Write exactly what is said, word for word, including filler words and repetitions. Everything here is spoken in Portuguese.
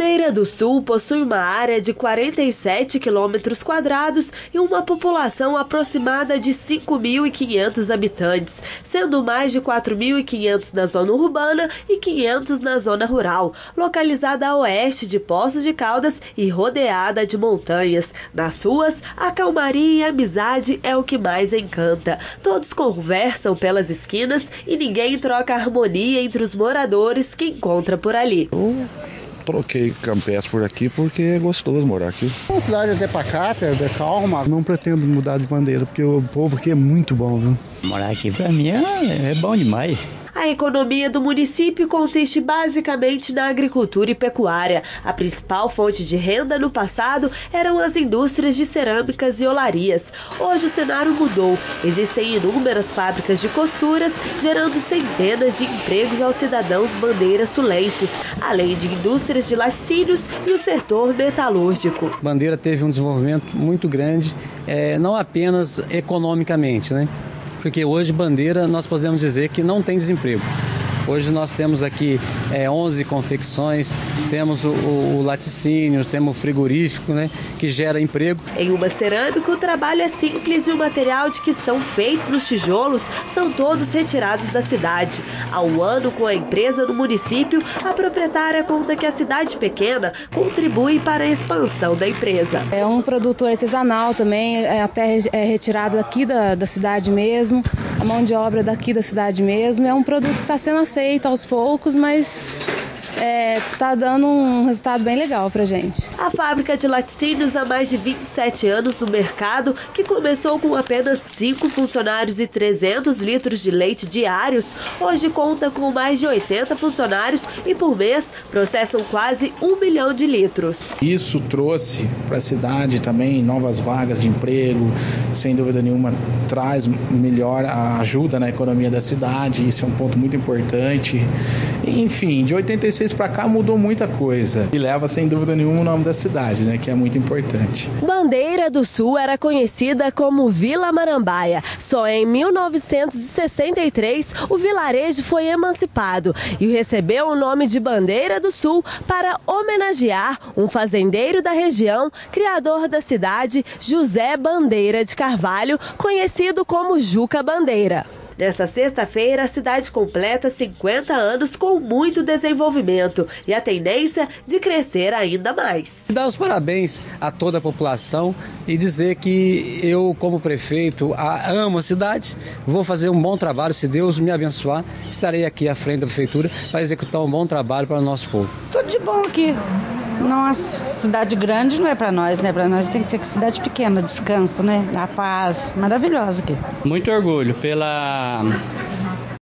Bandeira do Sul possui uma área de quarenta e sete quilômetros quadrados e uma população aproximada de cinco mil e quinhentos habitantes, sendo mais de quatro mil e quinhentos na zona urbana e quinhentos na zona rural, localizada a oeste de Poços de Caldas e rodeada de montanhas. Nas ruas, a calmaria e a amizade é o que mais encanta. Todos conversam pelas esquinas e ninguém troca a harmonia entre os moradores que encontra por ali. Troquei campestre por aqui porque é gostoso morar aqui. É uma cidade até pacata, é calma. Não pretendo mudar de Bandeira, porque o povo aqui é muito bom, viu? Morar aqui pra mim é, é bom demais. A economia do município consiste basicamente na agricultura e pecuária. A principal fonte de renda no passado eram as indústrias de cerâmicas e olarias. Hoje o cenário mudou. Existem inúmeras fábricas de costuras, gerando centenas de empregos aos cidadãos bandeira-sulenses, além de indústrias de laticínios e o setor metalúrgico. Bandeira teve um desenvolvimento muito grande, é, não apenas economicamente, né? Porque hoje Bandeira nós podemos dizer que não tem desemprego. Hoje nós temos aqui é, onze confecções, temos o, o, o laticínio, temos o frigorífico, né, que gera emprego. Em uma cerâmica, o trabalho é simples e o material de que são feitos os tijolos são todos retirados da cidade. Há um ano, com a empresa no município, a proprietária conta que a cidade pequena contribui para a expansão da empresa. É um produto artesanal também, é até é retirado daqui da, da cidade mesmo, a mão de obra daqui da cidade mesmo. É um produto que está sendo aceito aos poucos, mas está é, dando um resultado bem legal pra gente. A fábrica de laticínios há mais de vinte e sete anos no mercado, que começou com apenas cinco funcionários e trezentos litros de leite diários, hoje conta com mais de oitenta funcionários e por mês processam quase um milhão de litros. Isso trouxe para a cidade também novas vagas de emprego, sem dúvida nenhuma traz melhor a ajuda na economia da cidade, isso é um ponto muito importante. Enfim, de oitenta e seis para cá mudou muita coisa e leva sem dúvida nenhuma o nome da cidade, né, que é muito importante. Bandeira do Sul era conhecida como Vila Marambaia. Só em mil novecentos e sessenta e três o vilarejo foi emancipado e recebeu o nome de Bandeira do Sul para homenagear um fazendeiro da região, criador da cidade, José Bandeira de Carvalho, conhecido como Juca Bandeira. Nessa sexta-feira, a cidade completa cinquenta anos com muito desenvolvimento e a tendência de crescer ainda mais. Dar os parabéns a toda a população e dizer que eu, como prefeito, amo a cidade, vou fazer um bom trabalho, se Deus me abençoar, estarei aqui à frente da prefeitura para executar um bom trabalho para o nosso povo. Tudo de bom aqui. Nossa, cidade grande não é para nós, né? Para nós tem que ser cidade pequena, descanso, né? A paz, maravilhosa aqui. Muito orgulho pela